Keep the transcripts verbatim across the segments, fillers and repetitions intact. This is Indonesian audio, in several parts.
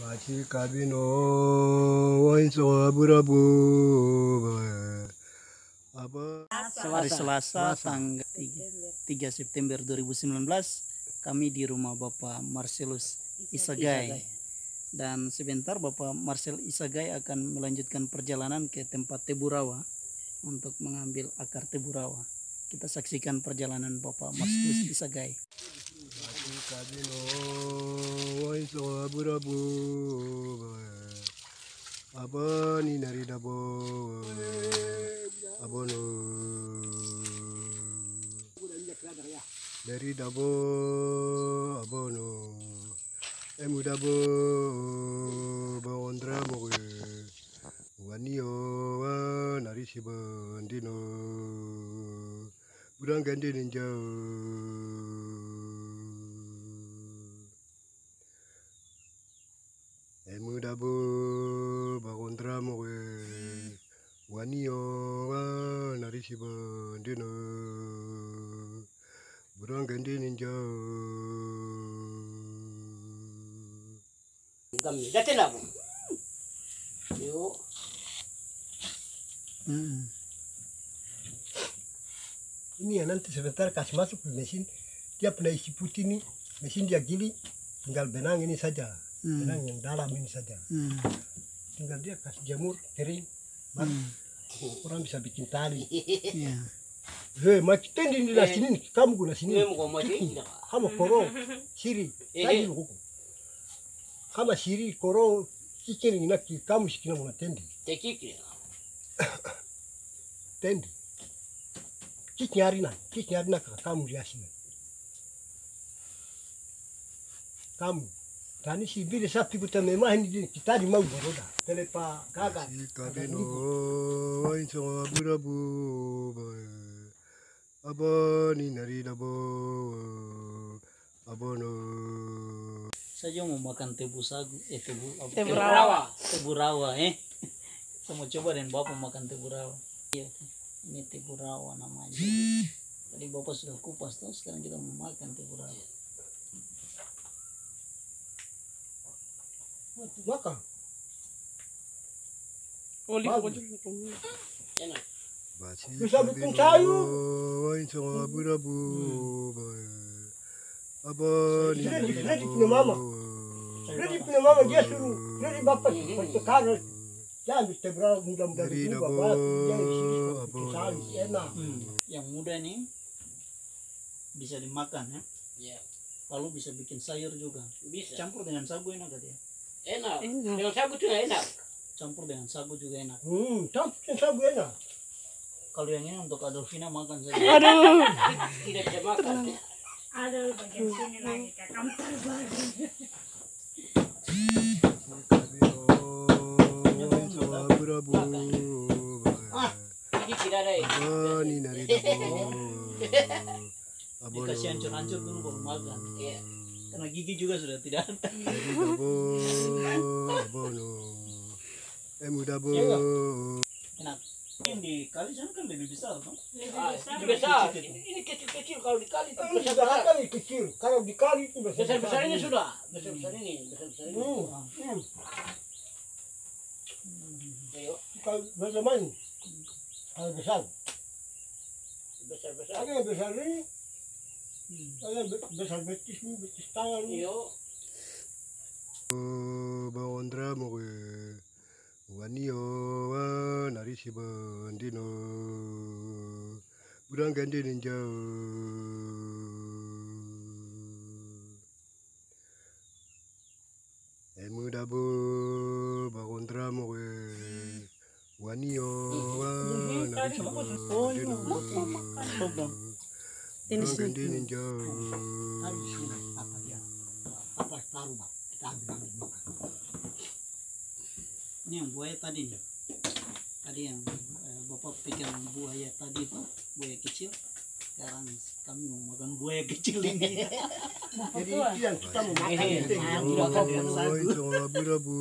Baci kabino wanso aburabu apa Hari Selasa tanggal tiga September dua ribu sembilan belas kami di rumah Bapak Marcelus Isagai. Dan sebentar Bapak Marcel Isagai akan melanjutkan perjalanan ke tempat tebu rawa untuk mengambil akar tebu rawa. Kita saksikan perjalanan Bapak Marcelus Isagai. baci kabino wanso aburabu apa ni nari dabo abono dari dabo abono emu dabo bawondra mo wanio nari sibandino budang gande ninja emu dabo bawondra mo wanio nari sibandino budang gande ninja Kami datang lah, yuk. Hmm. Ini ya nanti sebentar kasih masuk ke mesin, dia pernah isi putih nih, mesin dia gili, tinggal benang ini saja, Hmm. benang yang dalam ini saja, Hmm. tinggal dia kasih jamur kering, baru Hmm. orang bisa bikin tali. Ya. Hei, macam tendi di sini, kamu guna sini, Ini mau kau mati, kamu koro, siri, tadi lu hukum, kamu siri koro, kikir ini nak kamu sih kena guna tendi, tekik. tendi, kik nyari nak, kik nyari nak kamu di sini, kamu. Tani si bile sapi kuta memah ini kita di mau beroda. Telepa gagal. Kabino inso aburabu. Aboni nari dabo. Abono. Saya mau makan tebu sagu, eh tebu apa? Tebu rawa. Tebu rawa, eh. Saya mau coba dan Bapak makan tebu rawa. Iya, ini tebu rawa namanya. Tadi Bapak sudah kupas tuh, sekarang kita mau makan tebu rawa. Makan. Oli Enak. Bisa bikin sayur. Inso aburabu. Aboni nari dabo. Ready punya mama. Ready punya mama dia suruh. Ready bapak pertukaran. Jangan bisa berapa mudah-mudahan Dari itu dabo, Hmm. bapak. Dia di sini bikin sayur enak. Yang muda nih bisa dimakan ya. Ya, Lalu bisa bikin sayur juga. bisa. Campur dengan sagu enak katanya. Enak. Enak. Dengan sagu tuh enak. Campur dengan sagu juga enak. Hmm, campur sagu enak. Kalau yang ini untuk Adolfina makan saja. Aduh. Tidak bisa makan. Ada bagian sini lagi kak kamu terbagi. Ini tidak ada. Aboni nari dabo. Dikasih hancur-hancur dulu baru makan. Iya. Karena gigi juga sudah tidak ada. Dari dabo. Abono. Emu dabo. Enak. Yang di kali sana kan lebih besar kan? Ah, ini besar. Ini ini kecil-kecil kalau dikali itu Ini besar sudah besar. kali kecil. Kalau dikali itu besar. Besar besar ini sudah. Besar besar ini. Besar besar ini. Hmm. Hmm. Ayo. Kalau besar mana? Kalau besar. Besar besar. Ada yang besar ini. Ada yang be- besar betis ini, betis tangan ini. Iyo. Bawondra mo wanio nari sibandino budang gande ninja emu dabo bawondra mo wanio nari sibandino budang gande ninja Habis ini apa dia? apa taruh bang kita ambil ambil makan. Ini yang buaya tadi nih. Tadi yang eh, Bapak pikir buaya tadi tuh buaya kecil. Sekarang kami mau makan buaya kecil ini. Jadi itu yang kita mau makan Eh, itu. ah, Oh, makan dengan sagu. itu aburabu.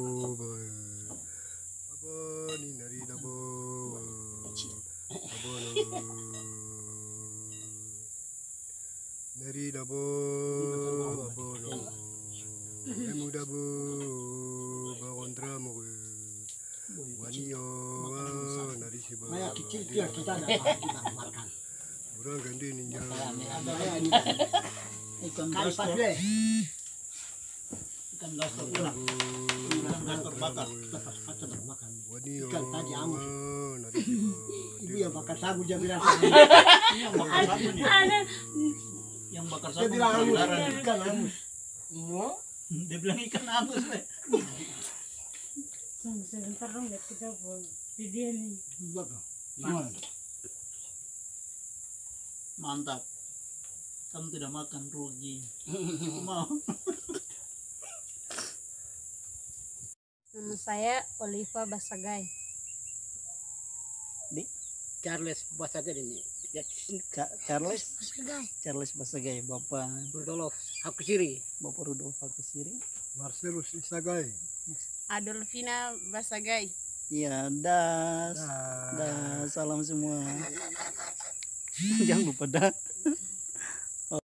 Aboni nari dabo. Abono. Nari dabo. Abono. Emu dabo. itu yang kita dapat kita makan. Orang ganti ninja. Ikan Kali gastor, pas deh. ikan gastor pula. Ikan gastor bakar. Lepas pas sedang makan. Wani Ikan tadi amus. nari. Ibu yang bakar sagu dia bilang. Yang bakar sagu nih. Ada. Yang bakar Dia sagu. bilang amus. darah. Ikan amus. Dia bilang ikan amus. Le. Sebentar dong lihat kita pun. Video nih. Bakar. Mantap. Kamu tidak makan rugi. Aku mau. Nama saya Oliva Basagai. Di Charles Basagai ini. Ya, Ca- Charles Basagai. Charles Basagai, Bapak Rudolf Hakusiri. Bapak Rudolf Hakusiri. Marcelus Isagai. Adolfina Basagai. Iya, das. Das, salam semua. Jangan lupa dah.